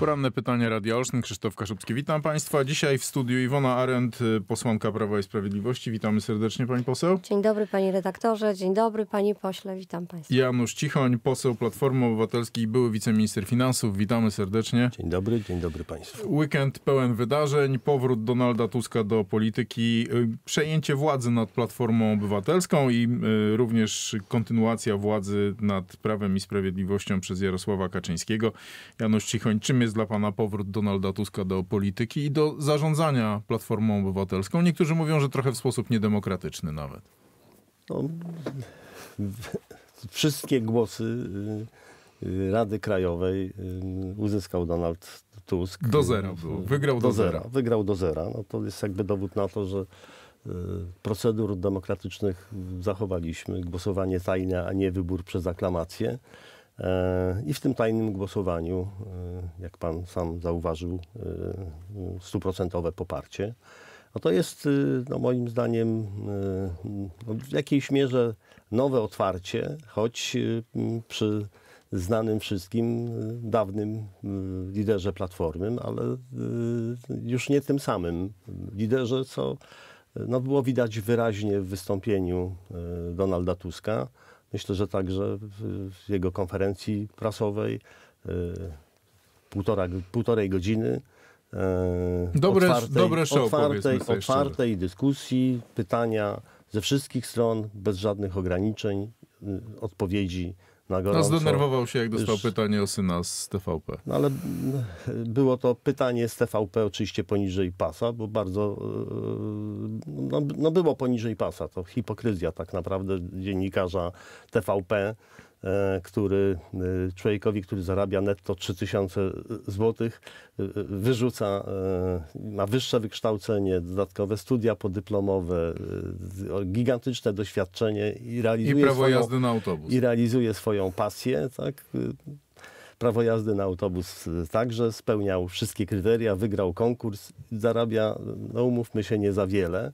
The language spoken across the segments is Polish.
Poranne pytanie Radia Olsztyn. Krzysztof Kaszubski. Witam Państwa. Dzisiaj w studiu Iwona Arendt, posłanka Prawa i Sprawiedliwości. Witamy serdecznie, pani poseł. Dzień dobry, panie redaktorze. Dzień dobry, panie pośle. Witam państwa. Janusz Cichoń, poseł Platformy Obywatelskiej, były wiceminister finansów. Witamy serdecznie. Dzień dobry państwu. Weekend pełen wydarzeń, powrót Donalda Tuska do polityki, przejęcie władzy nad Platformą Obywatelską i również kontynuacja władzy nad Prawem i Sprawiedliwością przez Jarosława Kaczyńskiego. Janusz Cichoń, czym jest dla pana powrót Donalda Tuska do polityki i do zarządzania Platformą Obywatelską? Niektórzy mówią, że trochę w sposób niedemokratyczny nawet. No, wszystkie głosy Rady Krajowej uzyskał Donald Tusk. Do zera było. Wygrał do zera. Wygrał do zera. No to jest jakby dowód na to, że procedur demokratycznych zachowaliśmy. Głosowanie tajne, a nie wybór przez aklamację. I w tym tajnym głosowaniu, jak pan sam zauważył, 100% poparcie. No to jest moim zdaniem w jakiejś mierze nowe otwarcie, choć przy znanym wszystkim dawnym liderze Platformy, ale już nie tym samym liderze, co było widać wyraźnie w wystąpieniu Donalda Tuska. Myślę, że także w jego konferencji prasowej półtorej godziny dobre show, otwartej dyskusji, pytania ze wszystkich stron, bez żadnych ograniczeń, odpowiedzi na gorąco. Zdenerwował się, jak dostał pytanie o syna z TVP. No ale było to pytanie z TVP oczywiście poniżej pasa, bo bardzo było poniżej pasa. To hipokryzja tak naprawdę dziennikarza TVP, człowiekowi, który zarabia netto 3000 zł, wyrzuca, ma wyższe wykształcenie, dodatkowe studia podyplomowe, gigantyczne doświadczenie i realizuje swoją pasję. Tak? Prawo jazdy na autobus także spełniał wszystkie kryteria, wygrał konkurs, zarabia, umówmy się, nie za wiele.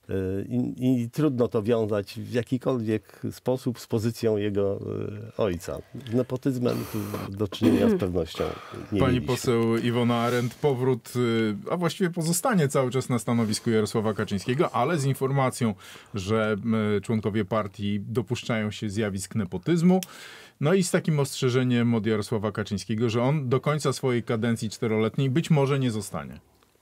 I trudno to wiązać w jakikolwiek sposób z pozycją jego ojca. Z nepotyzmem tu do czynienia z pewnością nie Pani mieliśmy. poseł Iwona Arendt, powrót, a właściwie pozostanie cały czas na stanowisku Jarosława Kaczyńskiego, ale z informacją, że członkowie partii dopuszczają się zjawisk nepotyzmu. No i z takim ostrzeżeniem od Jarosława Kaczyńskiego, że on do końca swojej kadencji 4-letniej być może nie zostanie.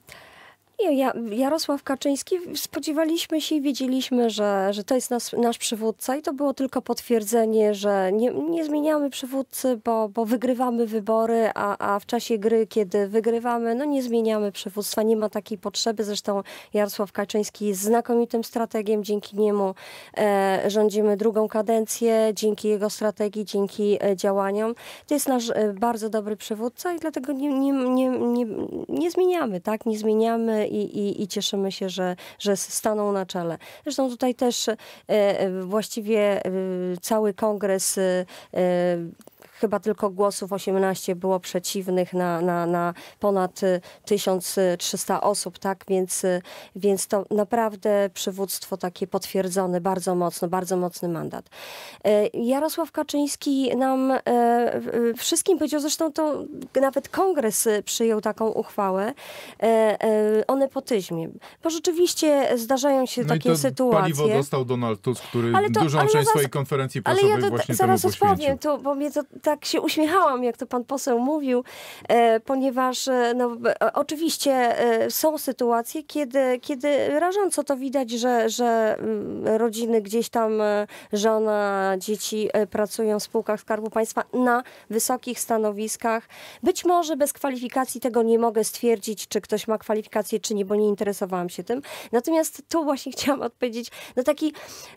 Jarosław Kaczyński, spodziewaliśmy się i wiedzieliśmy, że to jest nasz przywódca i to było tylko potwierdzenie, że nie zmieniamy przywódcy, bo wygrywamy wybory, a w czasie gry, kiedy wygrywamy, nie zmieniamy przywództwa, nie ma takiej potrzeby. Zresztą Jarosław Kaczyński jest znakomitym strategiem, dzięki niemu rządzimy drugą kadencję, dzięki jego strategii, dzięki działaniom. To jest nasz bardzo dobry przywódca i dlatego nie zmieniamy, tak? Nie zmieniamy i cieszymy się, że stanął na czele. Zresztą tutaj też właściwie cały kongres, chyba tylko głosów 18 było przeciwnych na ponad 1300 osób, tak? Więc to naprawdę przywództwo takie potwierdzone, bardzo mocny mandat. Jarosław Kaczyński nam wszystkim powiedział, zresztą to nawet kongres przyjął taką uchwałę o nepotyzmie. Bo rzeczywiście zdarzają się takie sytuacje. Paliwo dostał Donald Tusk, który dużą część swojej konferencji prasowej właśnie temu poświęcił. Odpowiem, bo mnie to tak się uśmiechałam, jak to pan poseł mówił, ponieważ oczywiście są sytuacje, kiedy rażąco to widać, że rodziny gdzieś tam, żona, dzieci pracują w spółkach Skarbu Państwa na wysokich stanowiskach. Być może bez kwalifikacji tego nie mogę stwierdzić, czy ktoś ma kwalifikacje, czy nie, bo nie interesowałam się tym. Natomiast tu właśnie chciałam odpowiedzieć, taki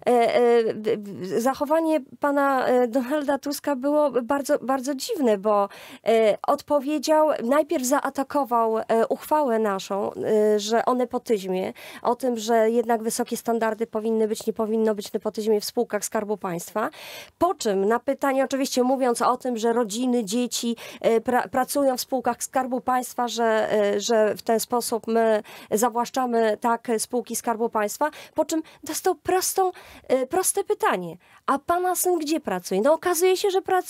zachowanie pana Donalda Tuska było bardzo dziwne, bo odpowiedział, najpierw zaatakował uchwałę naszą, że o nepotyzmie, o tym, że jednak wysokie standardy powinny być, nie powinno być nepotyzmie w spółkach Skarbu Państwa. Po czym na pytanie, oczywiście mówiąc o tym, że rodziny, dzieci pracują w spółkach Skarbu Państwa, że w ten sposób my zawłaszczamy tak spółki Skarbu Państwa, po czym dostał proste pytanie. A pana syn gdzie pracuje? Okazuje się, że pracuje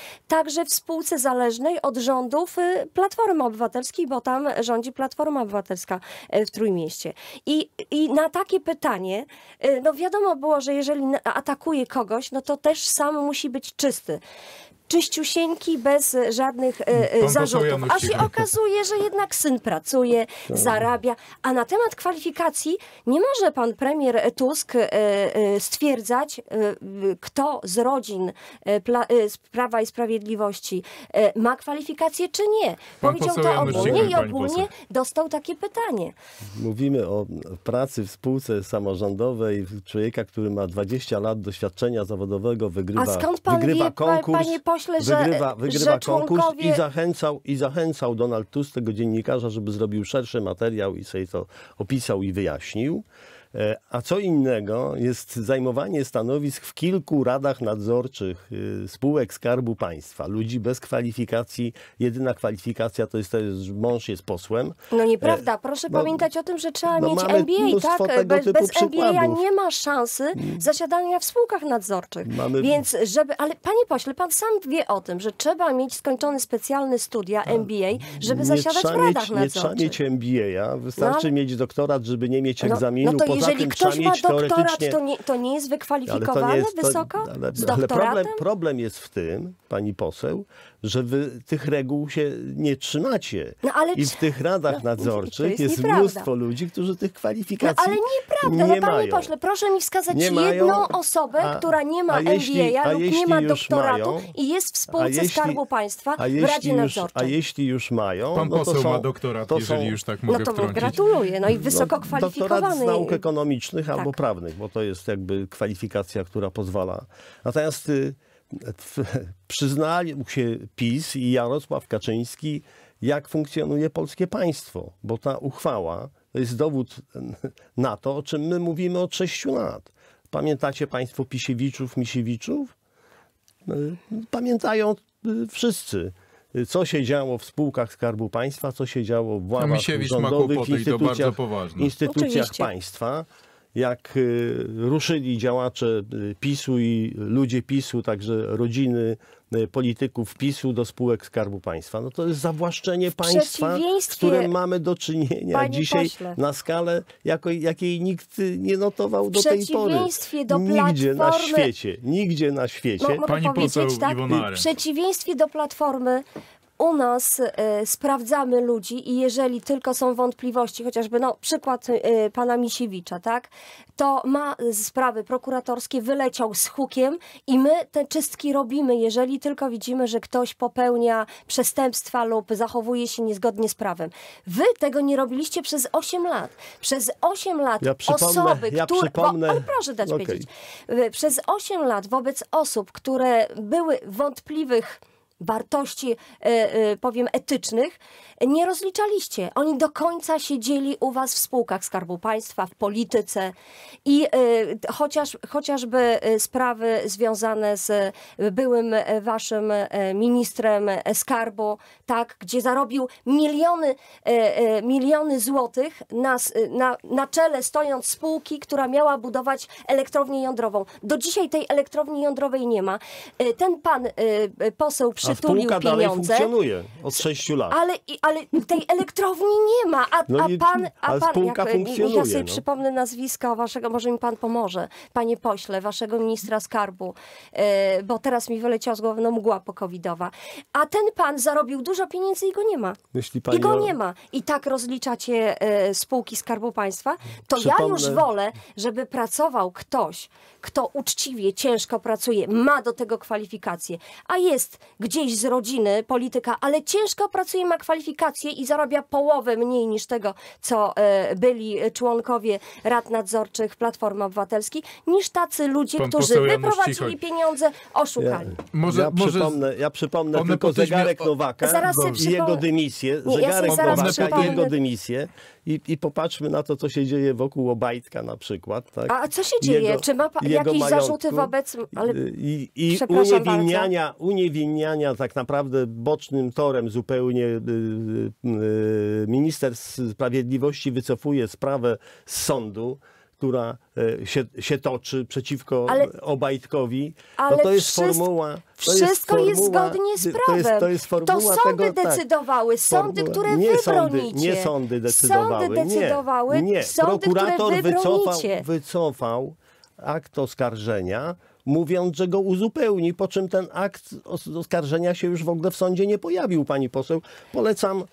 także w spółce zależnej od rządów Platformy Obywatelskiej, bo tam rządzi Platforma Obywatelska w Trójmieście. I na takie pytanie, no wiadomo było, że jeżeli atakuje kogoś, no to też sam musi być czysty. Czyściusieńki, bez żadnych zarzutów. A się okazuje, że jednak syn pracuje, zarabia. A na temat kwalifikacji nie może pan premier Tusk stwierdzać, kto z rodzin z Prawa i Sprawiedliwości ma kwalifikacje, czy nie. Powiedział to ogólnie i ogólnie dostał takie pytanie. Mówimy o pracy w spółce samorządowej człowieka, który ma 20 lat doświadczenia zawodowego, wygrywa konkurs. Panie pośle, wygrywa konkurs i zachęcał Donald Tusk tego dziennikarza, żeby zrobił szerszy materiał i sobie to opisał i wyjaśnił. A co innego jest zajmowanie stanowisk w kilku radach nadzorczych spółek Skarbu Państwa. Ludzi bez kwalifikacji. Jedyna kwalifikacja to jest, że mąż jest posłem. No nieprawda. Proszę pamiętać o tym, że trzeba mieć MBA. Tak? Bez MBA nie ma szansy zasiadania w spółkach nadzorczych. Więc ale panie pośle, pan sam wie o tym, że trzeba mieć skończone specjalne studia MBA, żeby zasiadać w radach nadzorczych. Nie trzeba mieć MBA. Wystarczy mieć doktorat, żeby nie mieć egzaminu. Jeżeli ktoś ma doktorat, to nie jest wykwalifikowany wysoko z doktoratem? Problem jest w tym, pani poseł, że wy tych reguł się nie trzymacie. I w tych radach nadzorczych jest mnóstwo ludzi, którzy tych kwalifikacji ale nieprawda. nie Panie mają. pośle, proszę mi wskazać jedną osobę, która nie ma MBA lub nie ma doktoratu i jest w spółce Skarbu Państwa w Radzie Nadzorczej. A jeśli już mają... Pan poseł ma doktorat, jeżeli już tak mogę wtrącić. Gratuluję. No i wysoko kwalifikowany. Doktorat z nauk ekonomicznych albo prawnych, bo to jest jakby kwalifikacja, która pozwala. Natomiast przyznali się PiS i Jarosław Kaczyński, jak funkcjonuje polskie państwo, bo ta uchwała to jest dowód na to, o czym my mówimy od 6 lat. Pamiętacie państwo Pisiewiczów, Misiewiczów? Pamiętają wszyscy, co się działo w spółkach Skarbu Państwa, co się działo w ławach rządowych, instytucjach państwa. Jak ruszyli działacze PiS-u i ludzie PiS-u, także rodziny polityków PiS-u do spółek Skarbu Państwa. No to jest zawłaszczenie państwa, z którym mamy do czynienia dzisiaj na skalę, jakiej nikt nie notował do tej pory. Nigdzie na świecie. Pani poseł Iwona Arendt. W przeciwieństwie do Platformy u nas sprawdzamy ludzi i jeżeli tylko są wątpliwości, chociażby przykład pana Misiewicza, tak, to ma sprawy prokuratorskie, wyleciał z hukiem i my te czystki robimy, jeżeli tylko widzimy, że ktoś popełnia przestępstwa lub zachowuje się niezgodnie z prawem. Wy tego nie robiliście przez 8 lat. Przez 8 lat ale proszę dać powiedzieć. Przez 8 lat wobec osób, które były wątpliwych wartości, powiem, etycznych, nie rozliczaliście. Oni do końca siedzieli u was w spółkach Skarbu Państwa, w polityce i chociażby sprawy związane z byłym waszym ministrem skarbu, tak, gdzie zarobił miliony złotych na czele stojąc spółki, która miała budować elektrownię jądrową. Do dzisiaj tej elektrowni jądrowej nie ma. Ten pan poseł przytulił pieniądze. Dalej funkcjonuje od 6 lat. Ale tej elektrowni nie ma, a spółka funkcjonuje. Ja sobie przypomnę nazwiska waszego, może mi pan pomoże, panie pośle, waszego ministra skarbu, bo teraz mi wyleciała z głowy mgła pokowidowa. A ten pan zarobił dużo pieniędzy i go nie ma. Nie ma. I tak rozliczacie spółki Skarbu Państwa, to ja już wolę, żeby pracował ktoś, kto uczciwie, ciężko pracuje, ma do tego kwalifikacje, a jest gdzieś z rodziny polityka, ale ciężko pracuje, ma kwalifikacje i zarabia połowę mniej niż tego, co byli członkowie rad nadzorczych Platformy Obywatelskiej, niż tacy ludzie, którzy wyprowadzili pieniądze, oszukali. Ja przypomnę tylko zegarek Nowaka i jego dymisję. Zegarek Nowaka i jego dymisję. I popatrzmy na to, co się dzieje wokół Obajtka na przykład. Tak? A co się dzieje? Czy ma jakieś zarzuty wobec... I uniewinniania tak naprawdę bocznym torem zupełnie minister sprawiedliwości wycofuje sprawę z sądu, która się toczy przeciwko Ale- Obajtkowi, ale no to jest wszystko- formuła... Wszystko jest formuła- zgodnie z prawem. To jest formuła To sądy tego, tak. decydowały, sądy, Formuła- które nie wy sądy, bronicie. nie sądy decydowały. Sądy decydowały, nie. sądy, Prokurator które wy bronicie. wycofał akt oskarżenia, mówiąc, że go uzupełni, po czym ten akt oskarżenia się już w ogóle w sądzie nie pojawił, pani poseł. Polecam...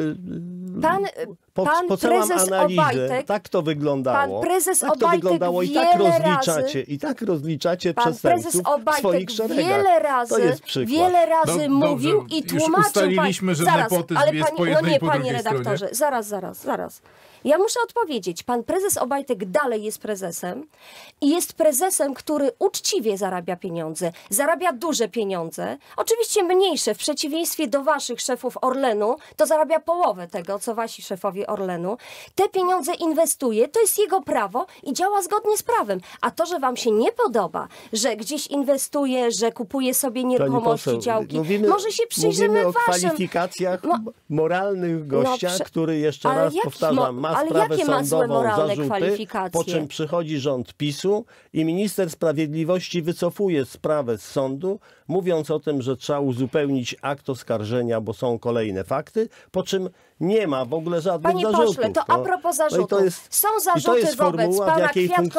Pan Pocełam prezes analizę. Obajtek, Tak to wyglądało. pan prezes tak to Obajtek wyglądało i tak rozliczacie pan przestępców prezes w Obajtek swoich szeregach. To wiele jest przykład. razy mówił dobrze, i już tłumaczył. ustaliliśmy, że zaraz, nepotyzm ale jest pani, po jednej no nie, i po panie drugiej redaktorze, zaraz. Ja muszę odpowiedzieć. Pan prezes Obajtek dalej jest prezesem i jest prezesem, który uczciwie zarabia pieniądze. Zarabia duże pieniądze. Oczywiście mniejsze. W przeciwieństwie do waszych szefów Orlenu, to zarabia połowę tego, co wasi szefowie Orlenu. Te pieniądze inwestuje, to jest jego prawo i działa zgodnie z prawem. A to, że wam się nie podoba, że gdzieś inwestuje, że kupuje sobie nieruchomości, działki, może się przyjrzymy mówimy o waszym... kwalifikacjach moralnych gościa, który jeszcze ale raz jaki powtarzam, ma ale sprawę jakie ma złe sądową, moralne zarzuty, kwalifikacje? po czym przychodzi rząd PiS-u i minister sprawiedliwości wycofuje sprawę z sądu, mówiąc o tym, że trzeba uzupełnić akt oskarżenia, bo są kolejne fakty, po czym nie ma w ogóle żadnych Panie zarzutów. pośle, to a propos zarzutów. Są zarzuty wobec pana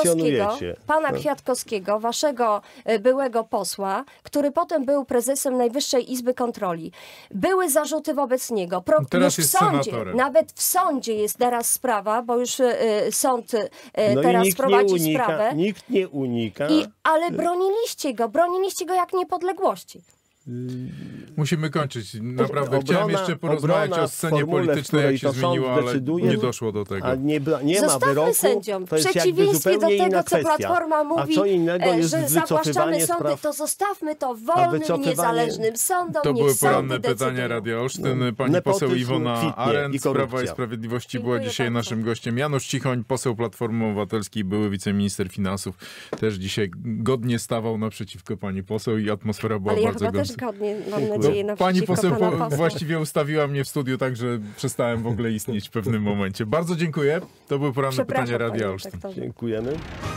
Kwiatkowskiego, waszego byłego posła, który potem był prezesem Najwyższej Izby Kontroli. Były zarzuty wobec niego. Teraz już jest w sądzie, senatorem. Nawet w sądzie jest teraz sprawa, bo już sąd No i teraz nikt prowadzi sprawę. Nikt nie unika. Ale broniliście go jak niepodległości. Musimy kończyć. Naprawdę chciałem jeszcze porozmawiać o scenie formule, w politycznej, jak której się to sąd zmieniło, ale decyduje, nie doszło do tego. A nie ma Zostawmy wyroku, sędziom. to W jest jakby przeciwieństwie do zupełnie tego, inna co kwestia. Platforma mówi, A co innego jest że zawłaszczamy wycofywanie sądy, spraw. to zostawmy to wolnym, niezależnym sądom. To niech były sądy poranne pytania decydują. Radia Olsztyn. Pani Nepotyzm poseł Iwona kwitnie Arendt i z Prawa i korupcja. Sprawiedliwości była Dziękuję dzisiaj bardzo. naszym gościem. Janusz Cichoń, poseł Platformy Obywatelskiej, były wiceminister finansów. Też dzisiaj godnie stawał naprzeciwko pani poseł i atmosfera była Ale ja bardzo chyba też gęsta. godnie, mam Dziękuję. nadzieję, Pani naprzeciwko poseł pana posła. właściwie ustawiła mnie w studiu tak, że przestałem w ogóle istnieć w pewnym momencie. Bardzo dziękuję. To były poranne pytania Przepraszam, Radia panie Olsztyn. redaktorze. Dziękujemy.